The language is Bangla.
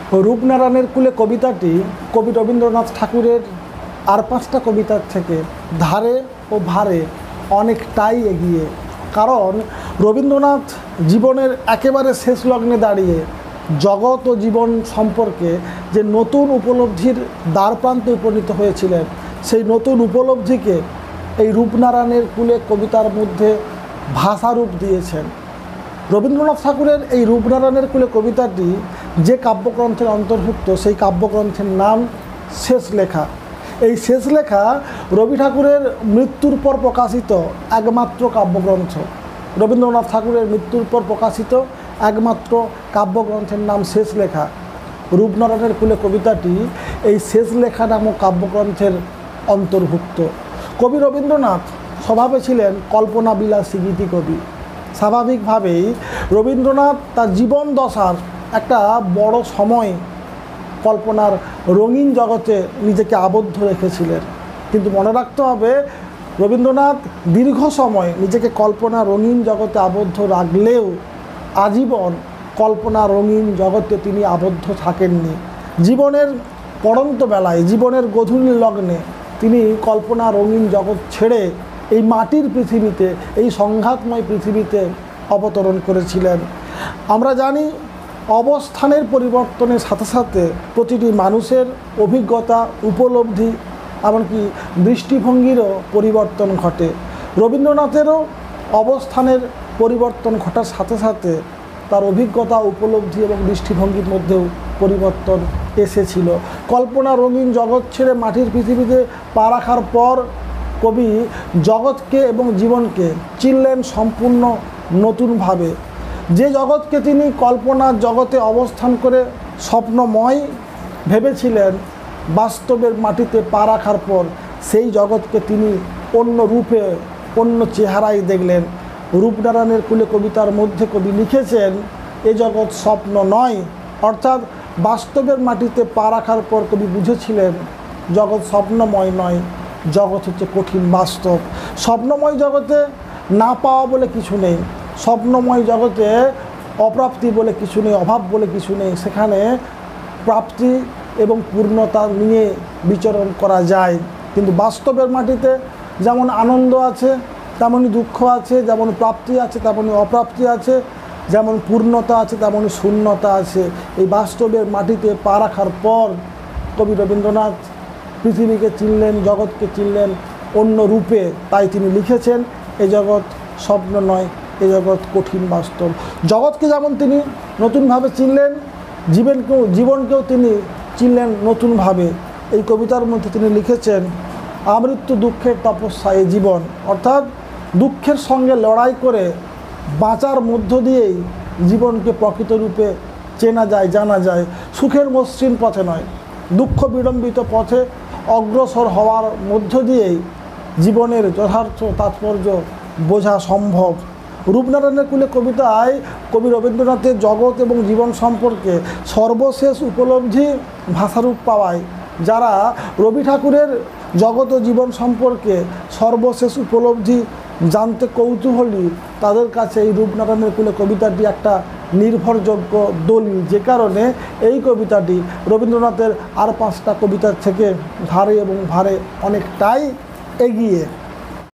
রূপনারায়ণের কুলে কবিতাটি কবি রবীন্দ্রনাথ ঠাকুরের আর পাঁচটা কবিতার থেকে ধারে ও ভারে অনেকটাই এগিয়ে। কারণ রবীন্দ্রনাথ জীবনের একেবারে শেষ লগ্নে দাঁড়িয়ে জগৎ ও জীবন সম্পর্কে যে নতুন উপলব্ধির দ্বারপ্রান্তে উপনীত হয়েছিলেন, সেই নতুন উপলব্ধিকে এই রূপনারায়ণের কুলে কবিতার মধ্যে ভাষারূপ দিয়েছেন। রবীন্দ্রনাথ ঠাকুরের এই রূপনারায়ণের কুলে কবিতাটি যে কাব্যগ্রন্থের অন্তর্ভুক্ত, সেই কাব্যগ্রন্থের নাম শেষ লেখা। এই শেষ লেখা রবি ঠাকুরের মৃত্যুর পর প্রকাশিত একমাত্র কাব্যগ্রন্থ। রবীন্দ্রনাথ ঠাকুরের মৃত্যুর পর প্রকাশিত একমাত্র কাব্যগ্রন্থের নাম শেষ লেখা। রূপনারায়ণের কুলে কবিতাটি এই শেষ লেখা নামক কাব্যগ্রন্থের অন্তর্ভুক্ত। কবি রবীন্দ্রনাথ স্বভাবে ছিলেন কল্পনা বিলাসী গীতি কবি। স্বাভাবিকভাবেই রবীন্দ্রনাথ তার জীবন দশার একটা বড় সময় কল্পনার রঙিন জগতে নিজেকে আবদ্ধ রেখেছিলেন। কিন্তু মনে রাখতে হবে, রবীন্দ্রনাথ দীর্ঘ সময় নিজেকে কল্পনা রঙিন জগতে আবদ্ধ রাখলেও আজীবন কল্পনা রঙিন জগতে তিনি আবদ্ধ থাকেননি। জীবনের পড়ন্ত বেলায়, জীবনের গধূলি লগ্নে তিনি কল্পনা রঙিন জগৎ ছেড়ে এই মাটির পৃথিবীতে, এই সংঘাতময় পৃথিবীতে অবতরণ করেছিলেন। আমরা জানি, অবস্থানের পরিবর্তনের সাথে সাথে প্রতিটি মানুষের অভিজ্ঞতা, উপলব্ধি, এমনকি দৃষ্টিভঙ্গিরও পরিবর্তন ঘটে। রবীন্দ্রনাথেরও অবস্থানের পরিবর্তন ঘটার সাথে সাথে তার অভিজ্ঞতা, উপলব্ধি এবং দৃষ্টিভঙ্গির মধ্যেও পরিবর্তন এসেছিল। কল্পনা রঙিন জগৎ ছেড়ে মাটির পৃথিবীতে পা রাখার পর কবি জগৎকে এবং জীবনকে চিনলেন সম্পূর্ণ নতুনভাবে। যে জগৎকে তিনি কল্পনার জগতে অবস্থান করে স্বপ্নময় ভেবেছিলেন, বাস্তবের মাটিতে পা রাখার পর সেই জগৎকে তিনি অন্য রূপে, অন্য চেহারায় দেখলেন। রূপনারায়ণের কুলে কবিতার মধ্যে কবি লিখেছেন, এ জগৎ স্বপ্ন নয়। অর্থাৎ বাস্তবের মাটিতে পা রাখার পর কবি বুঝেছিলেন জগৎ স্বপ্নময় নয়, জগৎ হচ্ছে কঠিন বাস্তব। স্বপ্নময় জগতে না পাওয়া বলে কিছু নেই, স্বপ্নময় জগতে অপ্রাপ্তি বলে কিছু নেই, অভাব বলে কিছু নেই। সেখানে প্রাপ্তি এবং পূর্ণতা নিয়ে বিচরণ করা যায়। কিন্তু বাস্তবের মাটিতে যেমন আনন্দ আছে, তেমনই দুঃখ আছে, যেমন প্রাপ্তি আছে তেমনই অপ্রাপ্তি আছে, যেমন পূর্ণতা আছে তেমনই শূন্যতা আছে। এই বাস্তবের মাটিতে পা রাখার পর কবি রবীন্দ্রনাথ পৃথিবীকে চিনলেন, জগৎকে চিনলেন অন্য রূপে। তাই তিনি লিখেছেন, এ জগৎ স্বপ্ন নয়, এ জগৎ কঠিন বাস্তব। জগৎকে যেমন তিনি নতুনভাবে চিনলেন, জীবনকেও তিনি চিনলেন নতুনভাবে। এই কবিতার মধ্যে তিনি লিখেছেন, আমৃত্যু দুঃখের তপস্যা এ জীবন। অর্থাৎ দুঃখের সঙ্গে লড়াই করে বাঁচার মধ্য দিয়েই জীবনকে প্রকৃত রূপে চেনা যায়, জানা যায়। সুখের মসৃণ পথে নয়, দুঃখ বিড়ম্বিত পথে অগ্রসর হওয়ার মধ্য দিয়েই জীবনের যথার্থ তাৎপর্য বোঝা সম্ভব। রূপনারায়ণের কুলে কবিতায় কবি রবীন্দ্রনাথের জগৎ এবং জীবন সম্পর্কে সর্বশেষ উপলব্ধি ভাষারূপ পাওয়ায় যারা রবি ঠাকুরের জগৎ ও জীবন সম্পর্কে সর্বশেষ উপলব্ধি জানতে কৌতূহলী, তাদের কাছে এই রূপনারায়ণের কুলে কবিতাটি একটা নির্ভরযোগ্য দলিল। যে কারণে এই কবিতাটি রবীন্দ্রনাথের আর পাঁচটা কবিতার থেকে ধারে এবং ভারে অনেকটাই এগিয়ে।